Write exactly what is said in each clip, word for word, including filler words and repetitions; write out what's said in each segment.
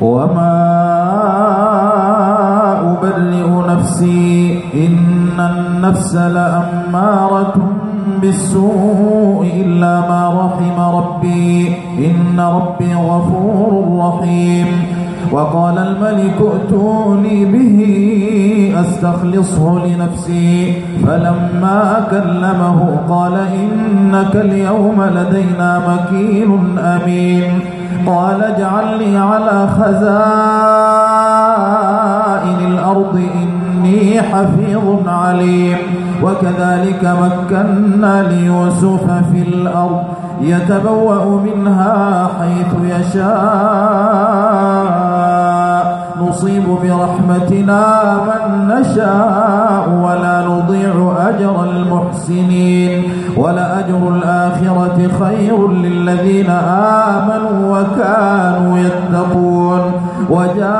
وما أبرئ نفسي إن النفس لأمارة بالسوء إلا ما رحم ربي إن ربي غفور رحيم. وقال الملك ائتوني به أستخلصه لنفسي فلما كلمه قال إنك اليوم لدينا مكين أمين. قال اجعلني على خزائن الأرض إني حفيظ عليم. وكذلك مكنا ليوسف في الأرض يتبوأ منها حيث يشاء نصيب برحمتنا من نشاء ولا نضيع أجر المحسنين ولأجر الآخرة خير للذين آمنوا وكانوا يتقون. وجاء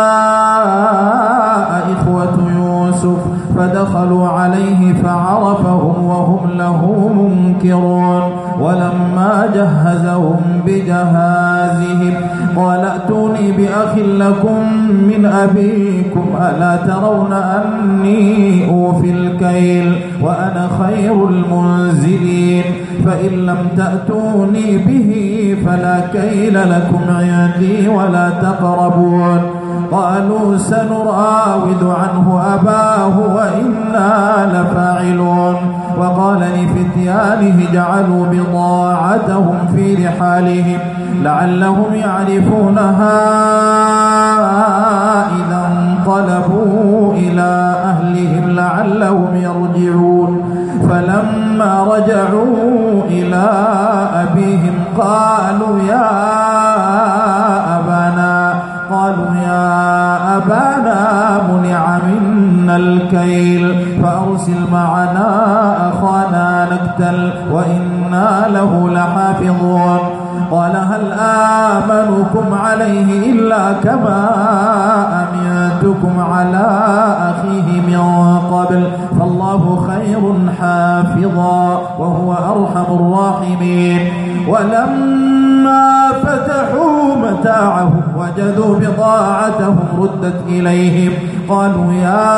إخوة يوسف فدخلوا عليه فعرفهم وهم له منكرون. ولما جهزهم بجهازهم قال ائتوني بأخ لكم من أبيكم ألا ترون أني أوفي الكيل وأنا خير المنزلين فإن لم تأتوني به فلا كيل لكم عندي ولا تقربون. قالوا سنراود عنه أباه وإنا لفاعلون. وقال لفتيانه جعلوا بضاعتهم في رحالهم لعلهم يعرفونها إذا انقلبوا إلى أهلهم لعلهم يرجعون. فلما رجعوا إلى أبيهم قالوا يا أبانا قالوا يا أبانا منع منا الكيل فأرسل معنا أخانا نكتل وإنا له لحافظون. قال هل آمنكم عليه إلا كما أمنتكم على أخيه من قبل فالله خير حافظا وهو أرحم الراحمين. ولما فتحوا متاعهم وجدوا بضاعتهم ردت إليهم قالوا يا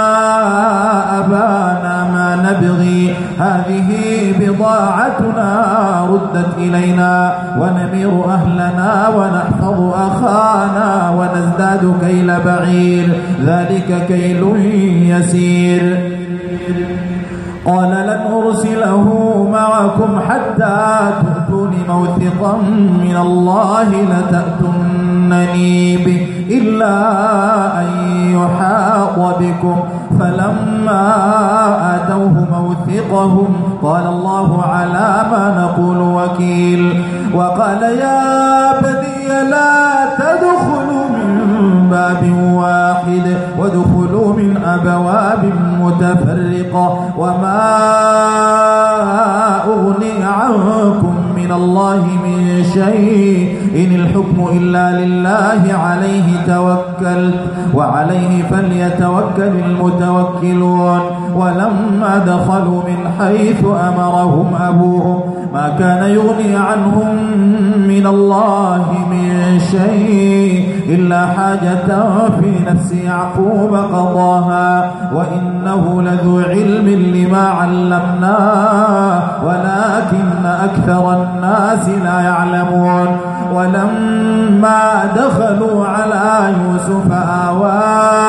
أبانا ما نبغي هذه بضاعتنا ردت إلينا ونمير أهلنا ونحفظ أخانا ونزداد كيل بعير ذلك كيل يسير. قال لن أرسله معكم حتى تؤتون موثقا من الله لتأتونني به إلا أن يحاط بكم. فلما آتوه موثقهم قال الله على ما نقول وكيل. وقال يا بني لا تدخلوا من باب واحد وادخلوا من أبواب متفرقة وما أغني عنكم من الله من شيء إن الحكم إلا لله عليه توكلت وعليه فليتوكل المتوكلون. ولما دخلوا من حيث أمرهم أبوهم ما كان يغني عنهم من الله من شيء إلا حاجة في نفس يعقوب قضاها وإنه لذو علم لما علمناه ولكن أكثر الناس لا يعلمون. ولما دخلوا على يوسف آوى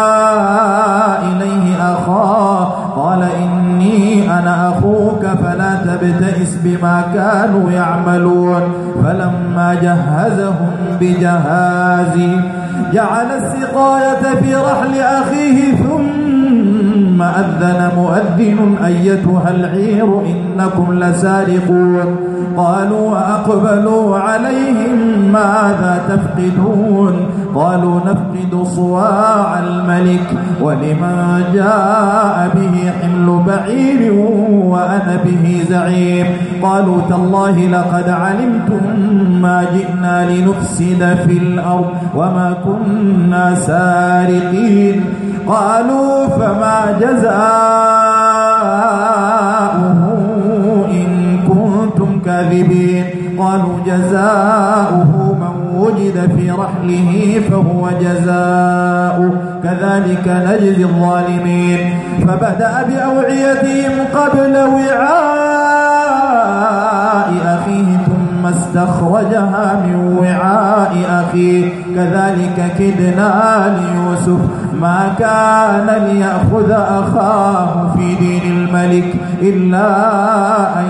إليه أخاه قال إني أنا أخوك فلا تبتئس بما كانوا يعملون. فلما جهزهم بجهازهم جعل السقاية في رحل أخيه ثم أذن مؤذن أيتها العير إنكم لسارقون. قالوا وأقبلوا عليهم ماذا تفقدون قالوا نفقد صواع الملك ولمن جاء به حمل بعير وأنا به زعيم. قالوا تالله لقد علمتم ما جئنا لنفسد في الأرض وما كنا سارقين. قالوا فما جزاؤه إن كنتم كاذبين. قالوا جزاؤه من وجد في رحله فهو جزاؤه كذلك نجزي الظالمين. فبدأ بأوعيتهم قبل وعاء أخيه ثم استخرجها من وعاء أخيه كذلك كدنا ليوسف ما كان ليأخذ أخاه في دين الملك إلا أن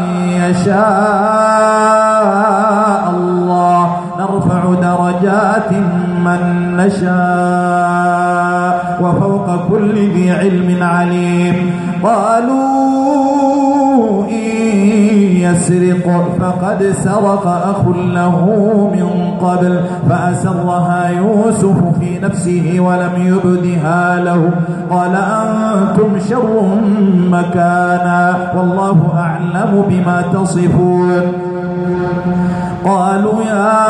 يشاء الله نرفع درجات من نشاء وفوق كل ذي علم عليم. قالوا إن يسرق فقد سرق أخ له من قبل فأسرها يوسف في نفسه ولم يبدها له قال أنتم شر مكانا والله أعلم بما تصفون. قالوا يا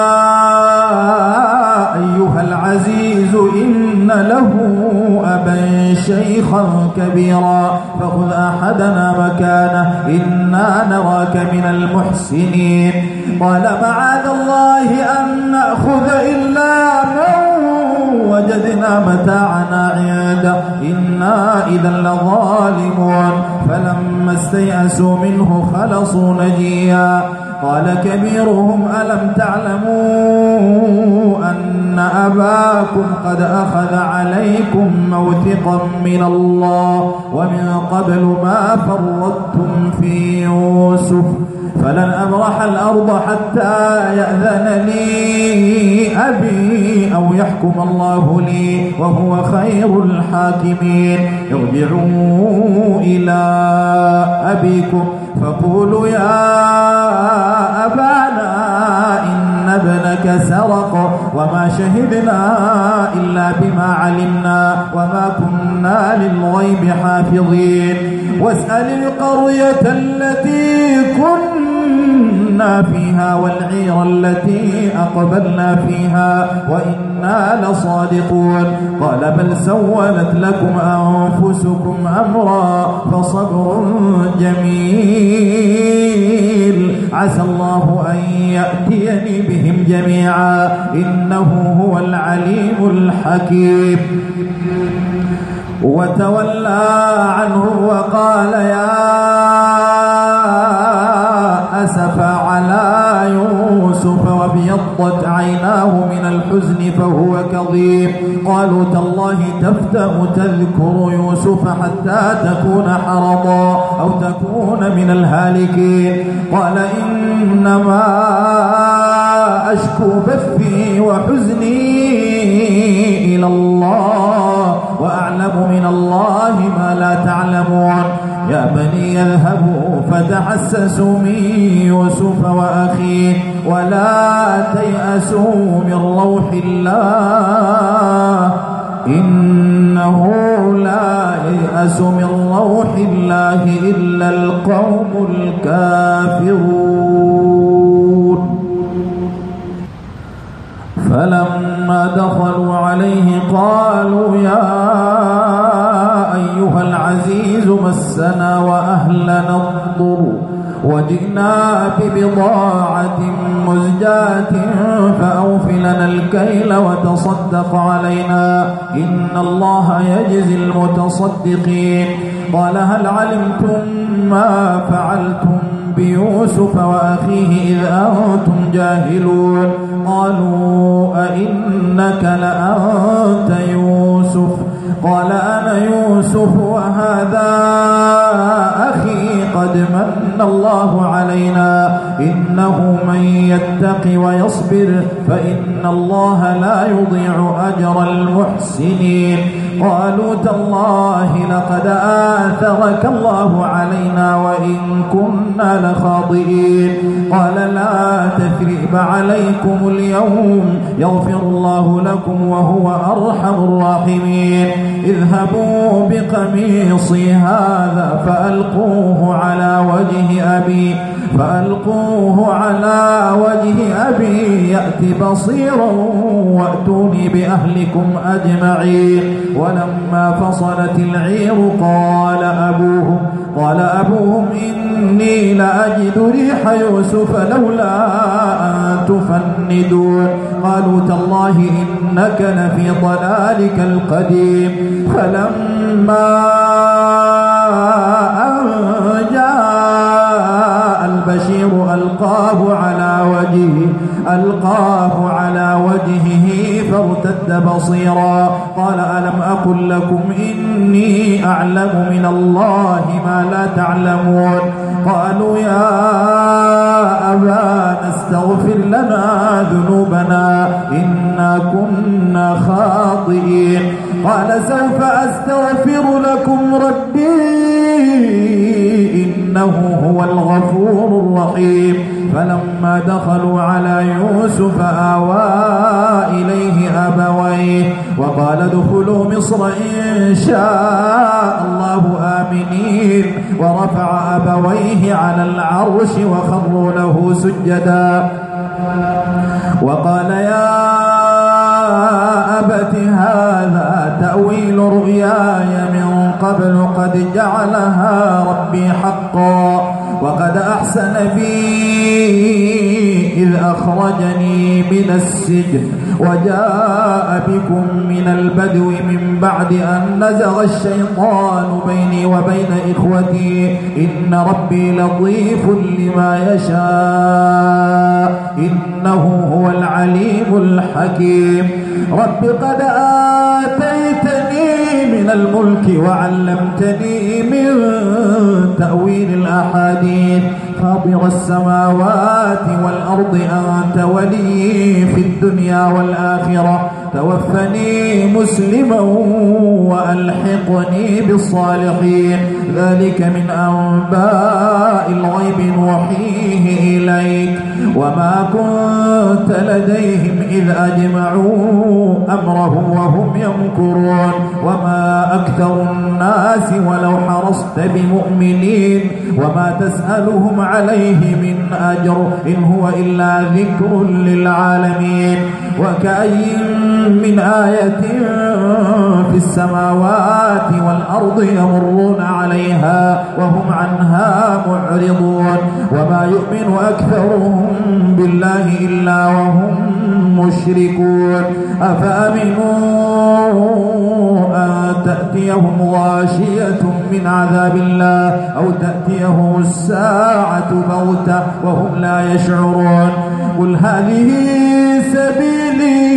أيها العزيز إن له أبا شيخا كبيرا فخذ أحدنا مكانه إنا نراك من المحسنين. قال معاذ الله أن نأخذ إلا من وجدنا متاعنا عنده إنا إذا لظالمون. فلما استيأسوا منه خلصوا نجيا. قال كبيرهم ألم تعلموا أن أباكم قد أخذ عليكم موثقا من الله ومن قبل ما فرطتم في يوسف فلن أبرح الأرض حتى يأذن لي أبي أو يحكم الله لي وهو خير الحاكمين. ارجعوا إلى أبيكم فقولوا يا أبانا إن ابنك سرق وما شهدنا إلا بما علمنا وما كنا للغيب حافظين. واسأل القرية التي كنا فيها والعير التي أقبلنا فيها وإنا لصادقون. قال بل سولت لكم أنفسكم أمرا فصبر جميل عسى الله أن يأتيني بهم جميعا إنه هو العليم الحكيم. وتولى عنه وقال يا أسف على يوسف وابيضت عيناه من الحزن فهو كظيم. قالوا تالله تفتأ تذكر يوسف حتى تكون حرضا أو تكون من الهالكين. قال إنما أشكو بثي وحزني إلى الله وأعلم من الله ما لا تعلمون. يا بني يذهبوا فتحسسوا من يوسف وأخيه ولا تيأسوا من روح الله إنه لا ييأس من روح الله إلا القوم الكافرون. فلما دخلوا عليه قالوا يا أيها العزيز مسنا وأهلنا الضر وجئنا ببضاعة مزجاة فأوفلنا الكيل وتصدق علينا إن الله يجزي المتصدقين. قال هل علمتم ما فعلتم بيوسف وأخيه إذ أنتم جاهلون؟ قالوا أئنك لأنت يوسف؟ قال أنا يوسف وهذا أخي قد من الله علينا إنه من يتق ويصبر فإن الله لا يضيع أجر المحسنين. قالوا تالله لقد آثرك الله علينا وإن كنا لخاطئين. قال لا تثريب عليكم اليوم يغفر الله لكم وهو أرحم الراحمين. اذهبوا بقميصي هذا فألقوه على وجه أبي فألقوه على وجه أبي يأت بصيرا وأتوني بأهلكم أجمعين. ولما فصلت العير قال أبوهم قال أبوهم إني لأجد ريح يوسف لولا أن تفندون. قالوا تالله إنك لفي ضلالك القديم. فلما أن جاء البشير ألقاه على وجهه ألقاه على وجهه فارتد بصيرا. قال ألم أقل لكم إني أعلم من الله ما لا تعلمون. قالوا يا أبانا استغفر لنا ذنوبنا إنا كنا خاطئين. قال سوف أستغفر لكم ربي إنه هو الغفور الرحيم. فلما دخلوا على يوسف آوى إليه أبويه وقال ادخلوا مصر إن شاء الله آمنين. ورفع أبويه على العرش وخروا له سجدا وقال يا أبت هذا تأويل رؤياي من قبل قد جعلها ربي حقا وقد أحسن بي إذ أخرجني من السجن وجاء بكم من البدو من بعد أن نزغ الشيطان بيني وبين إخوتي إن ربي لطيف لما يشاء إنه هو العليم الحكيم. رب قد آتيتني من الملك وعلمتني من تأويل الأحاديث فاطر السماوات والأرض أنت ولي في الدنيا والآخرة توفني مسلما وألحقني بالصالحين. ذلك من أنباء الغيب نوحيه إليك وما كنت لديهم إذ أجمعوا أمرهم وهم يمكرون. وما أكثر الناس ولو حرصت بمؤمنين وما تسألهم عليه من أجر إن هو إلا ذكر للعالمين. وكأي من آية في السماوات والأرض يمرون عليها وهم عنها معرضون وما يؤمن أكثرهم بالله إلا وهم مشركون. أفأمنوا أن تأتيهم غاشية من عذاب الله أو تأتيهم الساعة بغتة وهم لا يشعرون. قل هذه سبيلي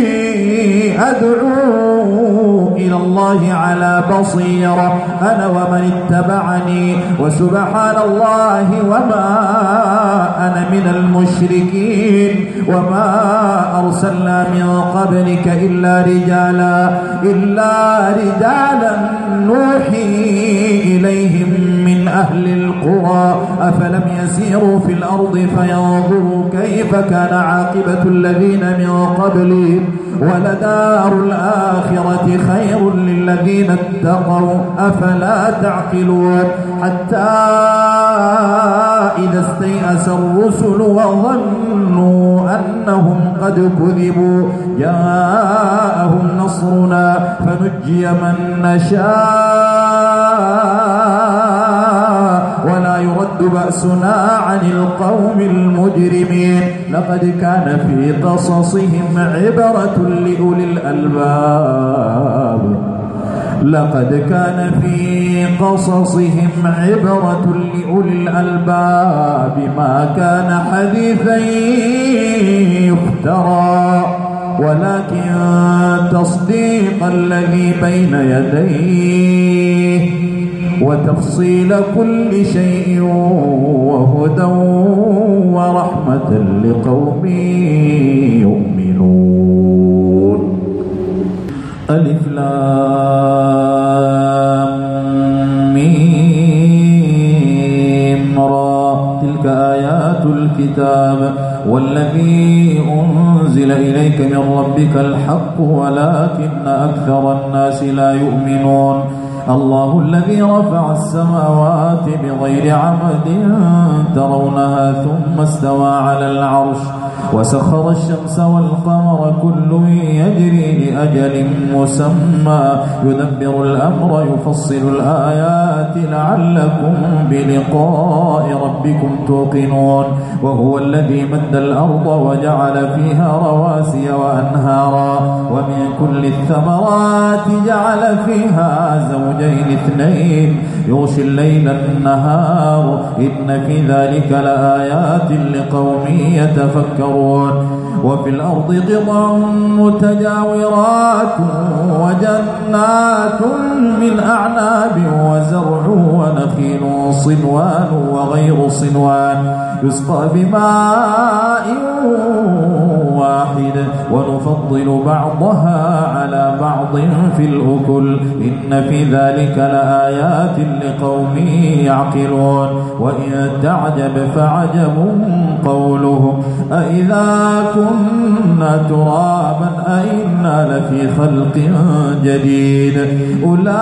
أدعو إلى الله على بصيرة أنا ومن اتبعني وسبحان الله وما أنا من المشركين. وما أرسلنا من قبلك إلا رجالا إلا رجالا نوحي إليهم من أهل القرى أفلم يسيروا في الأرض فينظروا كيف كان عاقبة الذين من قبلهم ولدار الآخرة خير للذين اتقوا أفلا تعقلون. حتى إذا استيأس الرسل وظنوا أنهم قد كذبوا جاءهم نصرنا فنجي من نشاء ولا يرد بأسنا عن القوم المجرمين. لقد كان في قصصهم عبرة لأولي الألباب لقد كان في قصصهم عبرة لأولي الألباب ما كان حديثا يفترى ولكن تصديق الذي بين يديه وتفصيل كل شيء وهدى ورحمة لقوم يؤمنون. ألف لام ميم را تلك آيات الكتاب والذي أنزل إليك من ربك الحق ولكن أكثر الناس لا يؤمنون. الله الذي رفع السماوات بغير عمد ترونها ثم استوى على العرش وسخر الشمس والقمر كل يجري لأجل مسمى يدبر الأمر يفصل الآيات لعلكم بلقاء ربكم توقنون وهو الذي مد الأرض وجعل فيها رواسي وأنهارا ومن كل الثمرات جعل فيها زوجين اثنين يغشي الليل النهار إن في ذلك لآيات لقوم يتفكرون وفي الأرض قطع متجاورات وجنات من أعناب وزرع ونخيل صنوان وغير صنوان يسقى بماء واحد ونفضل بعضها على بعض في الأكل إن في ذلك لآيات لقوم يعقلون وإن تعجب فعجب قولهم أإذا كنا ترابا أئنا لفي خلق جديد أولئك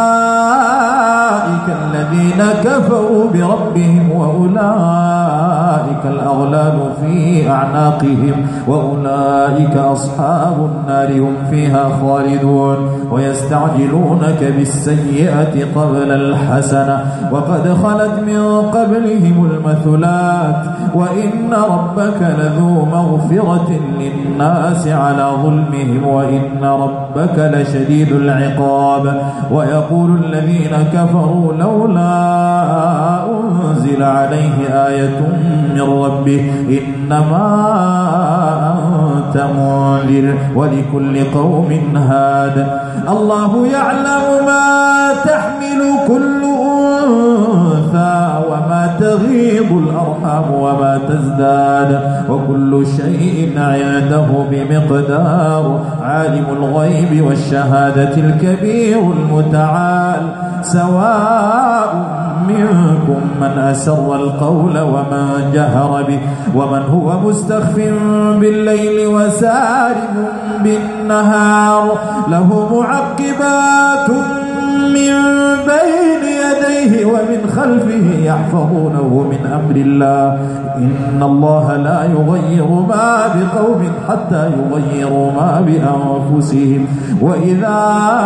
الذين كفروا بربهم وأولئك الأغلال في أعناقهم وأولئك أصحاب النار هم فيها خالدون ويستعجلونك بالسيئة قبل الحسنة وقد خلت من قبلهم المثلات وإن ربك لذو مغفرة للناس على ظلمهم وإن ربك لشديد العقاب ويقول الذين كفروا لولا أنزل عليه آية من ربه إنما أنت منذر ولكل قوم هاد الله يعلم ما تحمل كل أنثى وما تغيض الأرحام وما تزداد وكل شيء عنده بمقدار عالم الغيب والشهادة الكبير المتعال سواء منكم من أسر القول ومن جهر به ومن هو مستخف بالليل وسارب بالنهار له معقبات من بين يديه ومن خلفه يحفظونه من أمر الله إن الله لا يغير ما بقوم حتى يغيروا ما بأنفسهم وإذا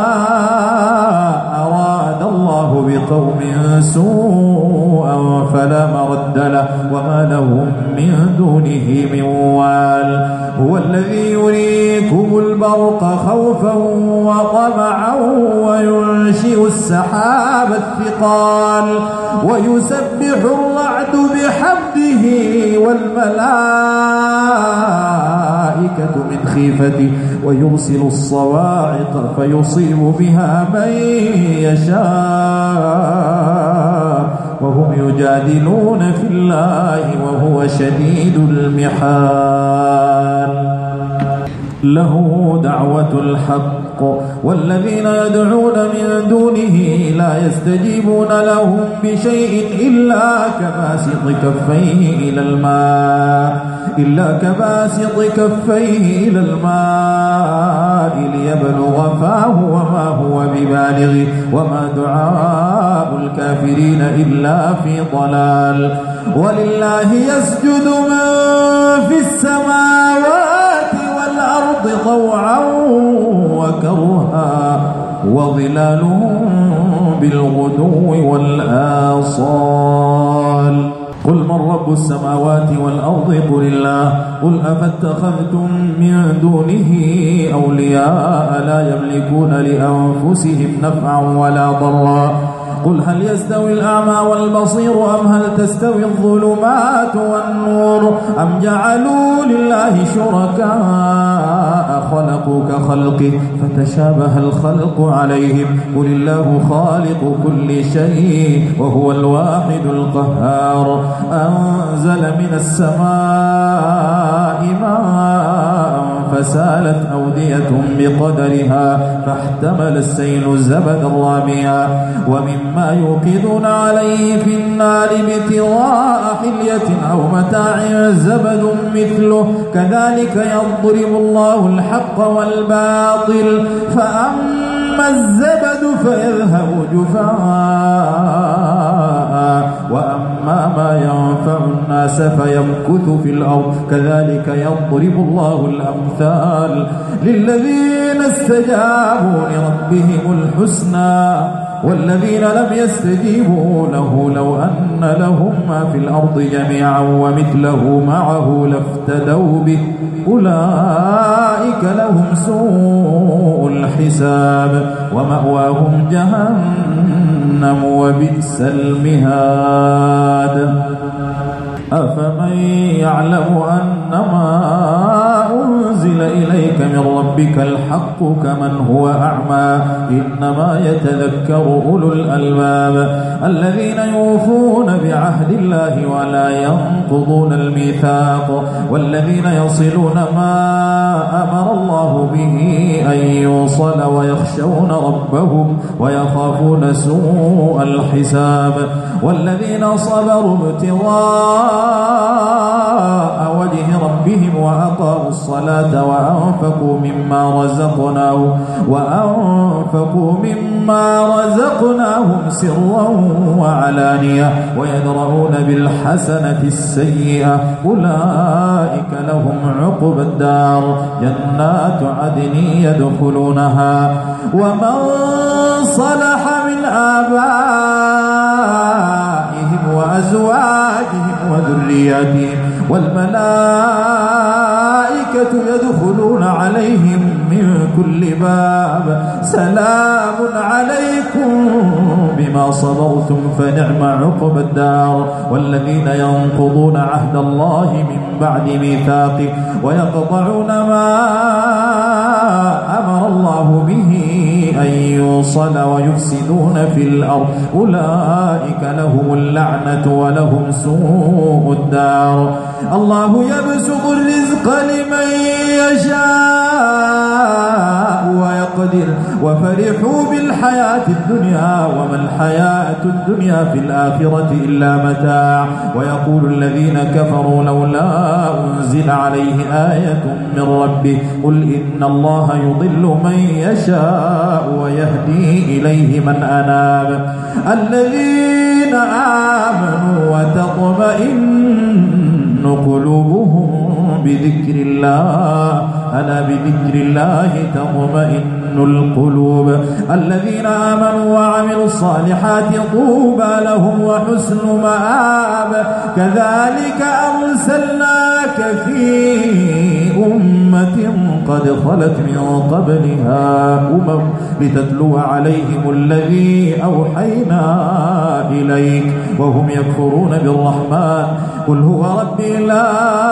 أراد الله بقوم سوءا فلا مرد له وما لهم من دونه من وال هو الذي يريكم البرق خوفا وطمعا وينشئ السحاب الثقال ويسبح الرعد بحمده والملائكة من خيفته ويرسل الصواعق فيصيب بها من يشاء وهم يجادلون في الله وهو شديد المحال له دعوة الحق والذين يدعون من دونه لا يستجيبون لهم بشيء إلا كباسط كفيه إلى الماء إلا كباسط كفيه إلى الماء ليبلغ فاه وما هو ببالغه وما دعاء الكافرين إلا في ضلال ولله يسجد من في السماوات والأرض طوعا وكرها وظلالهم بالغدو والآصال قل من رب السماوات والأرض قل الله قل أفاتخذتم من دونه أولياء لا يملكون لأنفسهم نفعا ولا ضرا قل هل يستوي الأعمى والبصير أم هل تستوي الظلمات والنور أم جعلوا لله شركاء خلقوا كخلقه فتشابه الخلق عليهم قل الله خالق كل شيء وهو الواحد القهار أنزل من السماء ماء فسالت أودية بقدرها فاحتمل السيل زبدا رابيا ومما يوقدون عليه في النار ابتغاء حلية أو متاع زبد مثله كذلك يضرب الله الحق والباطل فأما فأما الزبد فيذهب جفاء وأما ما ينفع الناس فيمكث في الأرض كذلك يضرب الله الأمثال للذين استجابوا لربهم الحسنى والذين لم يستجيبوا له لو أن لهم ما في الأرض جميعا ومثله معه لافتدوا به أولئك لهم سوء الحساب ومأواهم جهنم وبئس المهاد أفمن يعلم أنما أنزل إليك من ربك الحق كمن هو أعمى إنما يتذكر أولو الألباب الذين يوفون بعهد الله ولا ينقضون الميثاق والذين يصلون ما أمر الله به أن يوصل ويخشون ربهم ويخافون سوء الحساب والذين صبروا ابتغاء وجه ربهم وأقاموا الصلاة وأنفقوا مما رزقناهم وأنفقوا مما رزقناهم سرا وعلانية ويدرؤون بالحسنة السيئة أولئك لهم عقبى الدار جنات عدن يدخلونها ومن صلح من آبائهم وأزواجهم وذرياتهم والملائكة يدخلون عليهم من كل باب سلام عليكم بما صبرتم فنعم عقبى الدار والذين ينقضون عهد الله من بعد ميثاقه ويقطعون ما أمر الله به أن يوصل ويفسدون في الأرض أولئك لهم اللعنة ولهم سوء الدار الله يبسط الرزق لمن يشاء ويقدر وفرحوا بالحياة الدنيا وما الحياة الدنيا في الآخرة إلا متاع ويقول الذين كفروا لولا أنزل عليه آية من ربه قل إن الله يضل من يشاء ويهدي إليه من أناب الذين آمنوا وتطمئن قلوبهم بذكر الله ألا بذكر الله تطمئن القلوب الذين آمنوا وعملوا الصالحات طوبى لهم وحسن مآب كذلك أرسلناك في أمة قد خلت من قبلها أمم لتتلو عليهم الذي أوحينا إليك وهم يكفرون بالرحمن قل هو ربي لا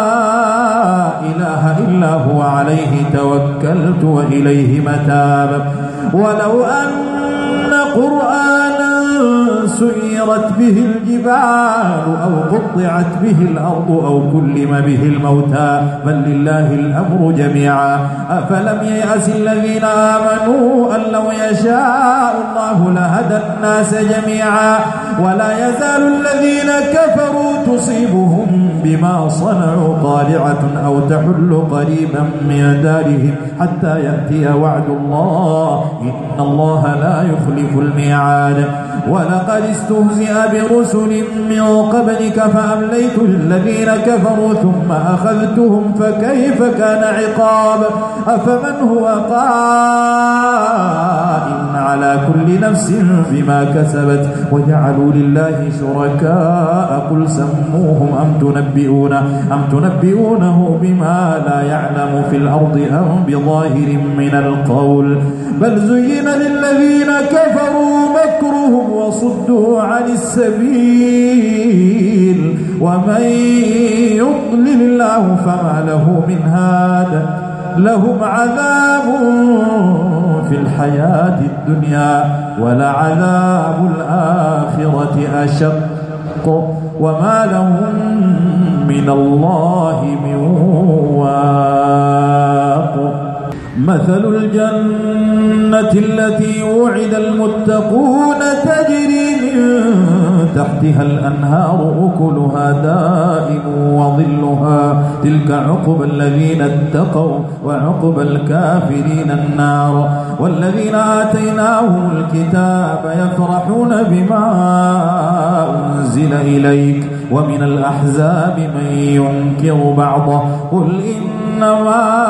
إله إلا هو عليه توكلت وإليه متاب ولو أن قرآنا سيرت به الجبال أو قطعت به الأرض أو كلم به الموتى بل لله الأمر جميعا أفلم ييأس الذين آمنوا أن لو يشاء الله لهدى الناس جميعا ولا يزال الذين كفروا تصيبهم بما صنعوا قارعة أو تحل قريبا من دارهم حتى يأتي وعد الله إن الله لا يخلف الميعاد ولقد استهزئ برسل من قبلك فأمليت للذين كفروا ثم أخذتهم فكيف كان عقاب أفمن هو قائم على كل نفس بما كسبت وجعلوا لله شركاء قل سموهم أم تنبئون أم تنبئونه بما لا يعلم في الأرض أم بظاهر من القول بل زين للذين كفروا مكرهم وصدوا عن السبيل ومن يضلل الله فما له من هاد لهم عذاب في الحياة الدنيا ولعذاب الآخرة أشق وما لهم من الله من واق مثل الجنة التي وعد المتقون تجري من تحتها الأنهار أكلها دائم وظلها تلك عقبى الذين اتقوا وعقبى الكافرين النار والذين آتيناهم الكتاب يفرحون بما أنزل إليك ومن الأحزاب من ينكر بعضه قل إنما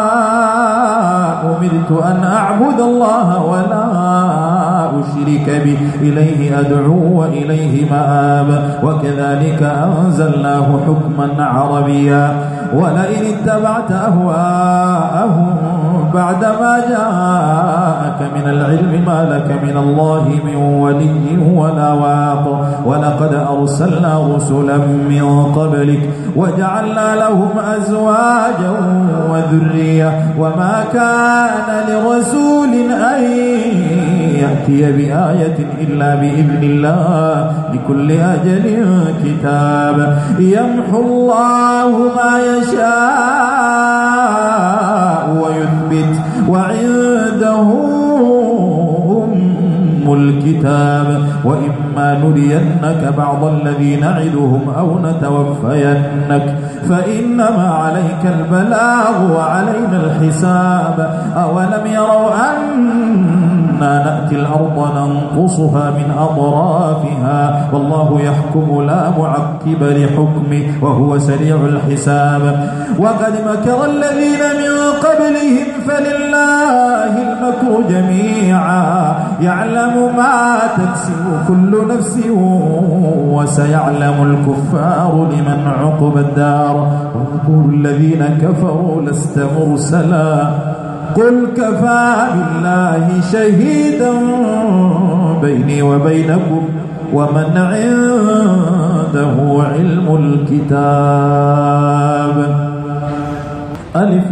أمرت أن أعبد الله ولا أشرك به إليه أدعو وإليه مآب وكذلك أنزلناه حكما عربيا ولئن اتبعت أهواءهم بعدما جاءك من العلم ما لك من الله من ولي ولا واق ولقد أرسلنا رسلا من قبلك وجعلنا لهم أزواجا وذرية وما كان لرسول أن يأتي بآية إلا بإذن الله لكل أجل كتاب يمحو الله ما يشاء ويثبت وعنده أم الكتاب وإما نرينك بعض الذي نعدهم أو نتوفينك فإنما عليك البلاغ وعلينا الحساب أولم يروا أنا نأتي الأرض ننقصها من أطرافها والله يحكم لا معقب لحكمه وهو سريع الحساب وقد مكر الذين من قبلهم فلله المكر جميعا يعلم ما تكسب كل نفس وسيعلم الكفار لمن عقب الدار ويقول الذين كفروا لست مرسلا قل كفى بالله شهيدا بيني وبينكم ومن عنده علم الكتاب ألف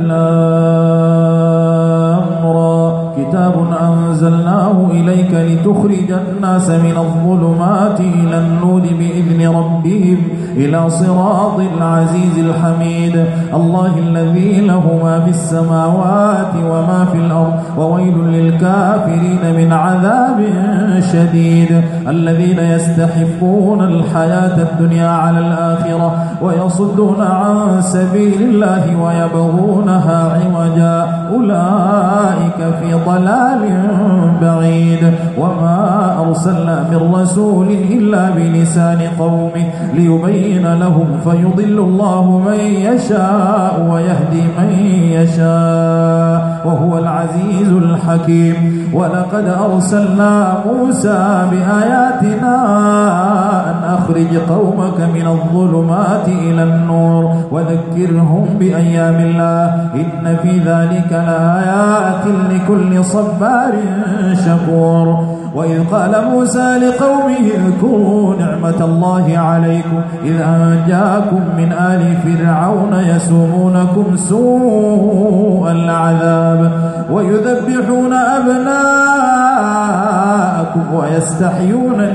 لام را كتاب أنزلناه إليك لتخرج الناس من الظلمات إلى النور بإذن ربهم إلى صراط العزيز الحميد الله الذي له ما في السماوات وما في الأرض وويل للكافرين من عذاب شديد الذين يستحبون الحياة الدنيا على الآخرة ويصدون عن سبيل الله ويبغونها عوجا أولئك في ضلال بعيد وما أرسلنا من رسول إلا بلسان قومه ليبين لهم فيضل الله من يشاء ويهدي من يشاء وهو العزيز الحكيم ولقد أرسلنا موسى بآياتنا أن أخرج قومك من الظلمات إلى النور وذكرهم بأيام الله إن في ذلك لآيات لكل صبار شكور وإذ قال موسى لقومه اذكروا نعمة الله عليكم إذ أنجاكم من آل فرعون يسومونكم سوء العذاب ويذبحون أبناءكم ويستحيون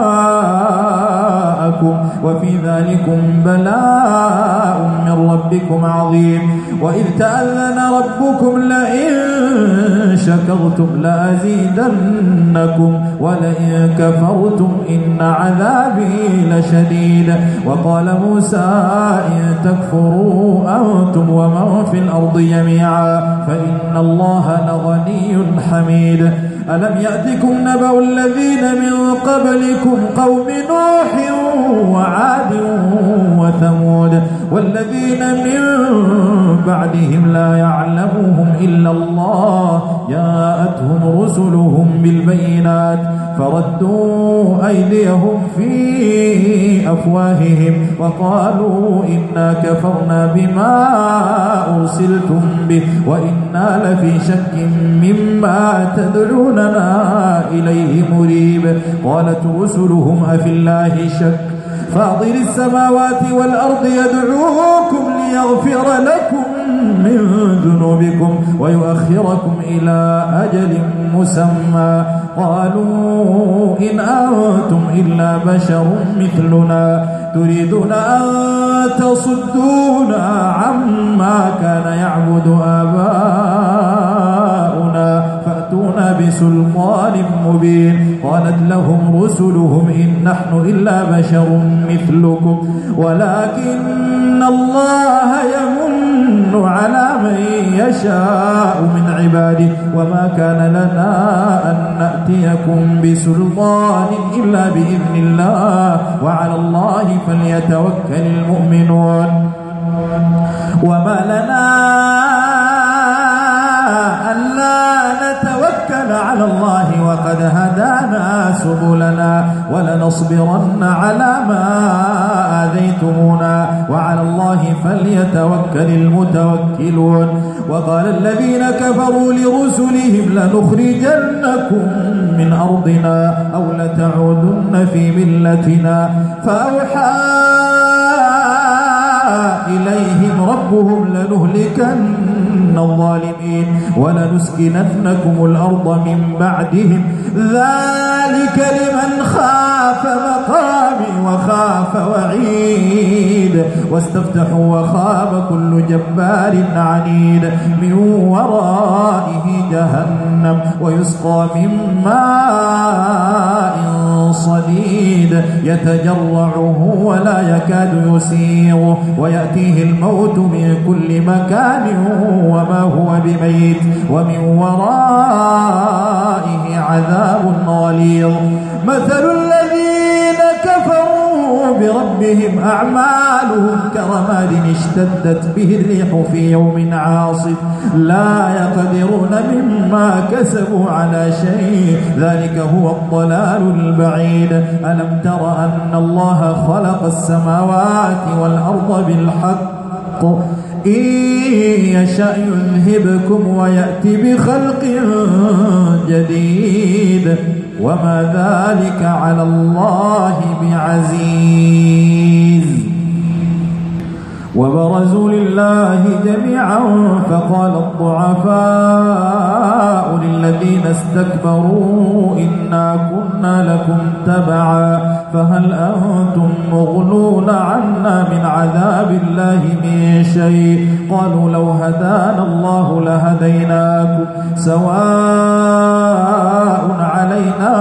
نساءكم وفي ذلكم بلاء من ربكم عظيم وإذ تأذن ربكم لئن شكرتم لأزيدنكم ولئن كفرتم إن عذابي لشديد وقال موسى إن تكفروا أنتم ومن في الأرض جميعا فإن الله لغني حميد ألم يأتكم نبأ الذين من قبلكم قوم نوح وعاد وثمود والذين من بعدهم لا يعلمهم إلا الله جاءتهم رسلهم بالبينات فردوا أيديهم في أفواههم وقالوا إنا كفرنا بما أرسلتم به وإنا لفي شك مما تدعوننا إليه مريب قالت رسلهم أفي الله شك فاطر السماوات والأرض يدعوكم ليغفر لكم من ذنوبكم ويؤخركم إلى أجل مسمى قالوا إن أنتم إلا بشر مثلنا تريدون أن تصدونا عما كان يعبد آباؤنا فأتونا بسلطان مبين. قالت لهم رسلهم إن نحن إلا بشر مثلكم ولكن الله يمن على من يشاء من عباده وما كان لنا أن نأتيكم بسلطان إلا بإذن الله وعلى الله فليتوكل المؤمنون. وما لنا ألا نتوكل على الله وقد هدانا سبلنا ولنصبرن على ما آذيتمونا وعلى الله فليتوكل المتوكلون. وقال الذين كفروا لرسلهم لنخرجنكم من أرضنا أو لتعودن في ملتنا فأوحى إليهم ربهم لنهلكن الظالمين ولنسكننكم الأرض من بعدهم ذلك لمن خاف مقامي وخاف وعيد واستفتحوا وخاب كل جبار عنيد من ورائه جهنم ويسقى من ماء صديد يتجرعه ولا يكاد يسيغه ويأتيه الموت من كل مكان وما هو بميت ومن ورائه عذاب غليظ. مثل الذين كفروا بربهم أعمالهم كرماد اشتدت به الريح في يوم عاصف لا يقدرون مما كسبوا على شيء ذلك هو الضلال البعيد. ألم تر أن الله خلق السماوات والأرض بالحق إن يشأ يذهبكم ويأتي بخلق جديد وما ذلك على الله بعزيز. وبرزوا لله جميعا فقال الضعفاء للذين استكبروا إنا كنا لكم تبعا فهل أنتم مغنون عنا من عذاب الله من شيء قالوا لو هدانا الله لهديناكم سواء علينا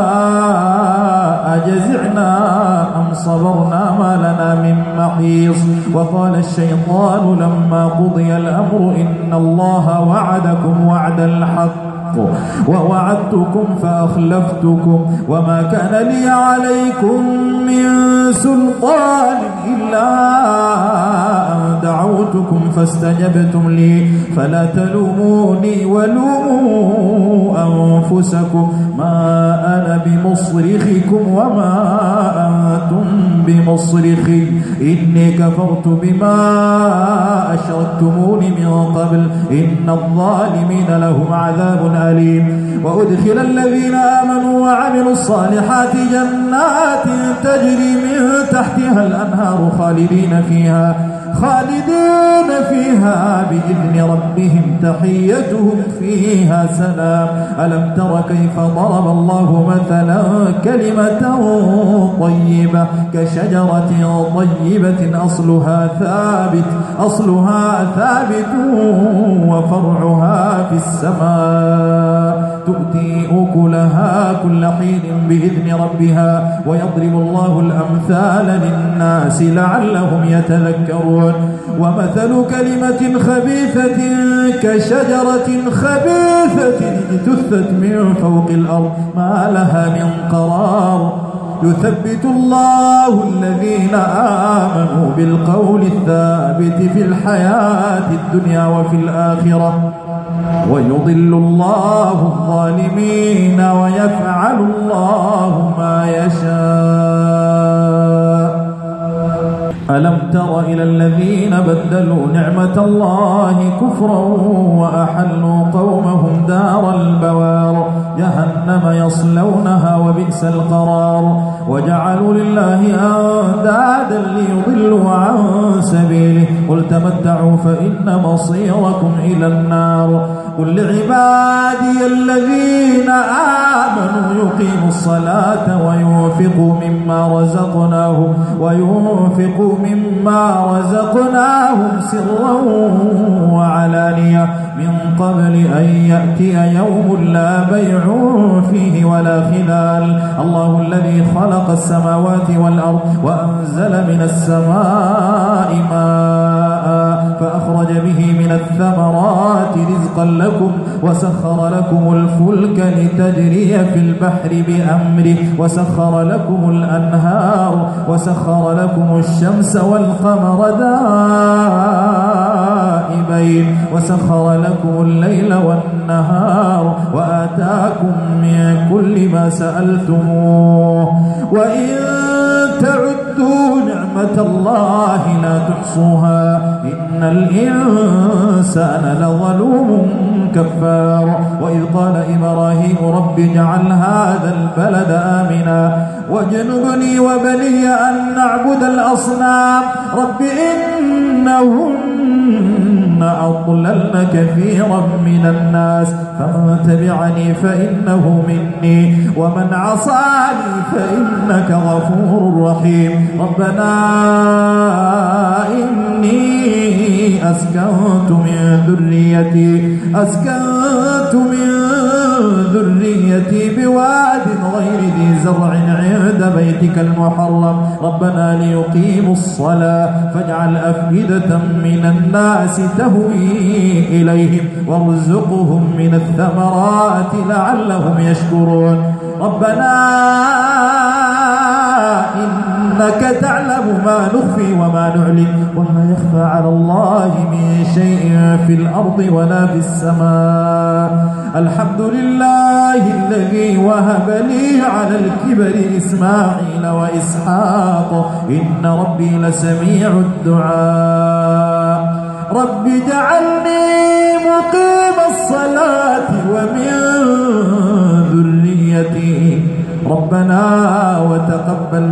أجزعنا أم صبرنا ما لنا من محيص. وقال الشيطان لما قضي الأمر إن الله وعدكم وعد الحق ووعدتكم فأخلفتكم وما كان لي عليكم من سلطان إلا أن دعوتكم فاستجبتم لي فلا تلوموني ولوموا أنفسكم ما أنا بمصرخكم وما أنتم بمصرخي إني كفرت بما أشركتمون من قبل إن الظالمين لهم عذاب أليم. وأدخل الذين آمنوا وعملوا الصالحات جنات تجري من تحتها الأنهار خالدين فيها خالدين فيها بإذن ربهم تحيتهم فيها سلام. ألم تر كيف ضرب الله مثلا كلمة طيبة كشجرة طيبة أصلها ثابت أصلها ثابت وفرعها في السماء تؤتي أكلها كل حين بإذن ربها ويضرب الله الأمثال للناس لعلهم يتذكرون. ومثل كلمة خبيثة كشجرة خبيثة اجتثت من فوق الأرض ما لها من قرار يثبت الله الذين آمنوا بالقول الثابت في الحياة الدنيا وفي الآخرة ويضل الله الظالمين ويفعل الله ما يشاء. ألم تر إلى الذين بدلوا نعمة الله كفرا وأحلوا قومهم دار البوار جهنم يصلونها وبئس القرار وجعلوا لله أندادا ليضلوا عن سبيله قل تمتعوا فإن مصيركم إلى النار. قل لعبادي الذين آمنوا يقيموا الصلاة ويؤمنوا وينفقوا مما رزقناهم وينفقوا مما رزقناهم سرا وعلانية من قبل أن يأتي يوم لا بيع فيه ولا خلال. الله الذي خلق السماوات والأرض وأنزل من السماء ماء فأخرج به من الثمرات رزقا لكم وسخر لكم الفلك لتجري في البحر بأمره وسخر لكم الأنهار وسخر لكم الشمس والقمر دائبين وسخر لكم الليل والنهار وآتاكم من كل ما سألتموه وإن تعدوا نعمة الله لا تحصوها إن الإنسان لظلوم كفار. وإذ قال إبراهيم رب اجعل هذا البلد آمنا واجنبني وبني أن نعبد الأصنام رب إنهن أضللن كثيرا من الناس فمن تبعني فإنه مني ومن عصاني فإنك غفور رحيم. ربنا إني أسكنت من ذريتي أسكنت من ذريتي بواد غير ذي زرع عند بيتك المحرم ربنا ليقيموا الصلاة فاجعل أفئدة من الناس تهوي إليهم وارزقهم من الثمرات لعلهم يشكرون. ربنا إنك تعلم ما نخفي وما نعلن وما يخفى على الله من شيء في الأرض ولا في السماء. الحمد لله الذي وهب لي على الكبر إسماعيل وإسحاق إن ربي لسميع الدعاء. رب اجعلني مقيم الصلاة ومن ذريتي ربنا وتقبل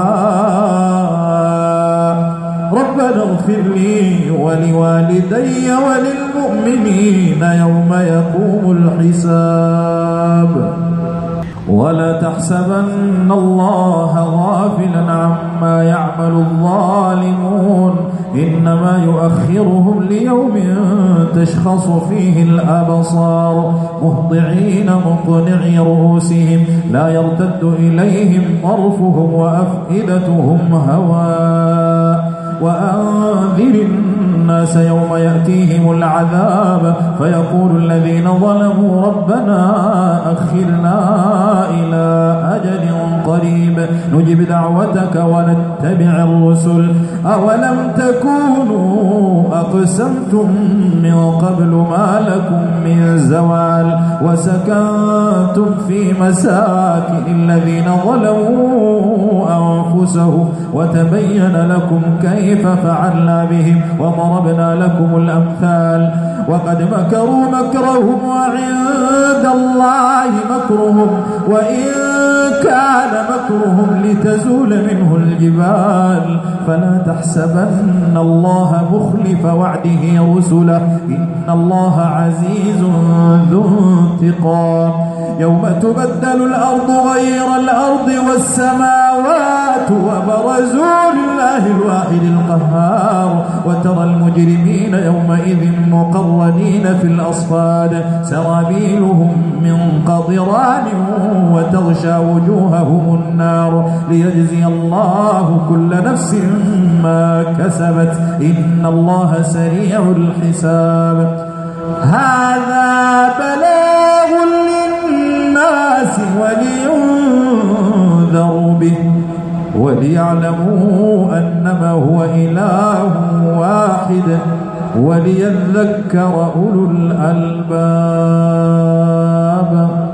دعاء. ربنا اغفر لي ولوالدي وللمؤمنين يوم يقوم الحساب. ولا تحسبن الله غافلا عما يعمل الظالمون إنما يؤخرهم ليوم تشخص فيه الأبصار مهطعين مقنعي رؤوسهم لا يرتد إليهم طرفهم وأفئدتهم هواء. وأنذر الناس يوم يأتيهم العذاب فيقول الذين ظلموا ربنا أخرنا إلى أجل قريب نجب دعوتك ونتبع الرسل أولم تكونوا أقسمتم من قبل ما لكم من زوال وسكنتم في مساكن الذين ظلموا أنفسهم وتبين لكم كيف فعلنا بهم وضربنا لكم الأمثال. وقد مكروا مكرهم وعند الله مكرهم وإن كان مكرهم لتزول منه الجبال فلا تحسبن الله مخلف وعده رسله إن الله عزيز ذو انتقام. يوم تبدل الأرض غير الأرض والسماوات وبرزوا لله الواحد القهار وترى المجرمين يومئذ مقرنين في الأصفاد سرابيلهم من قطران وتغشى وجوههم النار ليجزي الله كل نفس ما كسبت إن الله سريع الحساب. هذا بلاغ للناس ولينذروا به وليعلموا أنما هو إله واحد وليذكر أولو الألباب.